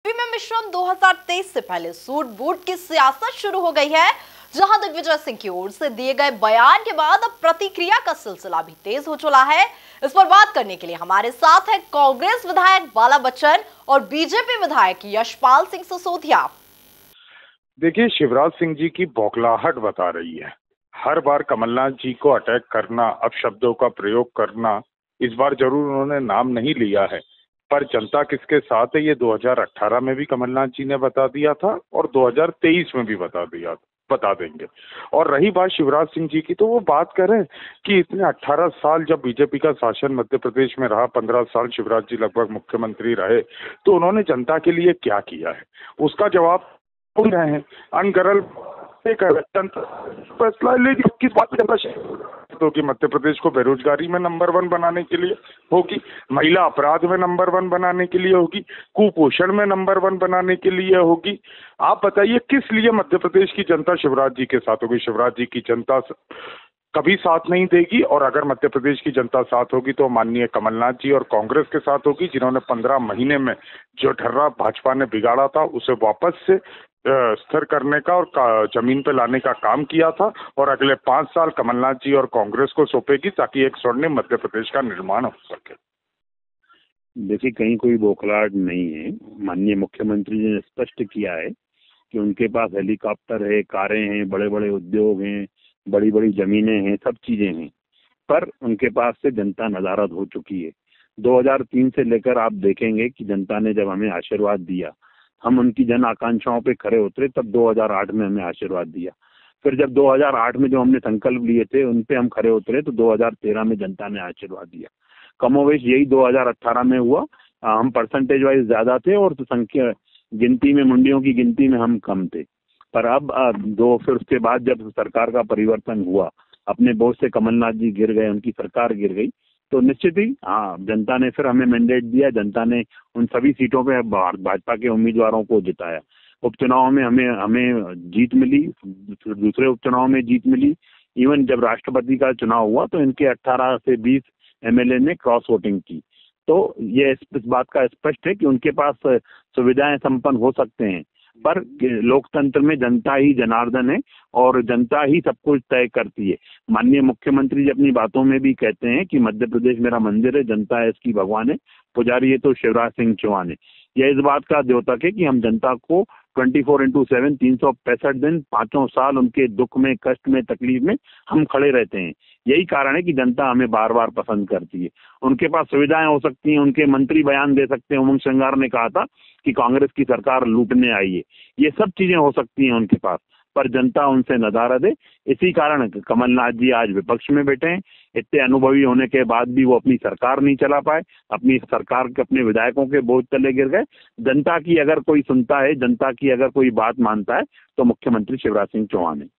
UP में मिश्रम 2023 से पहले सूट बूट की सियासत शुरू हो गई है, जहां दिग्विजय सिंह की ओर से दिए गए बयान के बाद अब प्रतिक्रिया का सिलसिला भी तेज हो चला है। इस पर बात करने के लिए हमारे साथ है कांग्रेस विधायक बाला बच्चन और बीजेपी विधायक यशपाल सिंह सिसोदिया। देखिए, शिवराज सिंह जी की बौखलाहट बता रही है। हर बार कमलनाथ जी को अटैक करना, अपशब्दों का प्रयोग करना, इस बार जरूर उन्होंने नाम नहीं लिया है, पर जनता किसके साथ है ये 2018 में भी कमलनाथ जी ने बता दिया था और 2023 में भी बता देंगे। और रही बात शिवराज सिंह जी की, तो वो बात करें कि इतने 18 साल जब बीजेपी का शासन मध्य प्रदेश में रहा, 15 साल शिवराज जी लगभग मुख्यमंत्री रहे, तो उन्होंने जनता के लिए क्या किया है, उसका जवाब रहे हैं। अनगरल फैसला लीजिए, किस बात पे तो कि मध्य प्रदेश को बेरोजगारी में नंबर 1 बनाने के लिए होगी, महिला अपराध में नंबर 1 बनाने के लिए होगी, कुपोषण में नंबर 1 बनाने के लिए होगी। आप बताइए किस लिए मध्य प्रदेश की जनता शिवराज जी के साथ होगी? शिवराज जी की जनता कभी साथ नहीं देगी, और अगर मध्य प्रदेश की जनता साथ होगी तो माननीय कमलनाथ जी और कांग्रेस के साथ होगी, जिन्होंने 15 महीने में जो ढर्रा भाजपा ने बिगाड़ा था उसे वापस से स्थिर करने का और जमीन पे लाने का काम किया था, और अगले 5 साल कमलनाथ जी और कांग्रेस को सौंपेगी ताकि एक स्वर्णिम मध्य प्रदेश का निर्माण हो सके। देखिए, कहीं कोई बौखलाहट नहीं है। माननीय मुख्यमंत्री जी ने स्पष्ट किया है कि उनके पास हेलीकॉप्टर है, कारें हैं, बड़े बड़े उद्योग हैं, बड़ी बड़ी जमीनें हैं, सब चीजें हैं, पर उनके पास से जनता नदारद हो चुकी है। 2003 से लेकर आप देखेंगे कि जनता ने जब हमें आशीर्वाद दिया, हम उनकी जन आकांक्षाओं पे खरे उतरे, तब 2008 में हमें आशीर्वाद दिया। फिर जब 2008 में जो हमने संकल्प लिए थे उन पे हम खरे उतरे, तो 2013 में जनता ने आशीर्वाद दिया। कमोवेश यही 2018 में हुआ। हम परसेंटेज वाइज ज्यादा थे और तो संख्या गिनती में, मंडियों की गिनती में हम कम थे। पर अब फिर उसके बाद जब सरकार का परिवर्तन हुआ, अपने बोझ से कमलनाथ जी गिर गए, उनकी सरकार गिर गई, तो निश्चित ही जनता ने फिर हमें मैंडेट दिया। जनता ने उन सभी सीटों पे भाजपा के उम्मीदवारों को जिताया। उपचुनाव में हमें जीत मिली, दूसरे उपचुनाव में जीत मिली। इवन जब राष्ट्रपति का चुनाव हुआ तो इनके 18 से 20 एमएलए ने क्रॉस वोटिंग की। तो ये इस बात का स्पष्ट है कि उनके पास सुविधाएं संपन्न हो सकते हैं, पर लोकतंत्र में जनता ही जनार्दन है और जनता ही सब कुछ तय करती है। माननीय मुख्यमंत्री जी अपनी बातों में भी कहते हैं कि मध्य प्रदेश मेरा मंदिर है, जनता है इसकी भगवान है, पुजारी है तो शिवराज सिंह चौहान है। यह इस बात का द्योतक है कि हम जनता को 24/7 365 दिन 5 साल उनके दुख में, कष्ट में, तकलीफ में हम खड़े रहते हैं। यही कारण है कि जनता हमें बार बार पसंद करती है। उनके पास सुविधाएं हो सकती हैं, उनके मंत्री बयान दे सकते हैं। उमंग श्रृंगार ने कहा था कि कांग्रेस की सरकार लूटने आई है, ये सब चीजें हो सकती हैं उनके पास, पर जनता उनसे नदारद है। इसी कारण कमलनाथ जी आज विपक्ष में बैठे हैं। इतने अनुभवी होने के बाद भी वो अपनी सरकार नहीं चला पाए, अपनी सरकार के अपने विधायकों के बोझ तले गिर गए। जनता की अगर कोई सुनता है, जनता की अगर कोई बात मानता है, तो मुख्यमंत्री शिवराज सिंह चौहान है।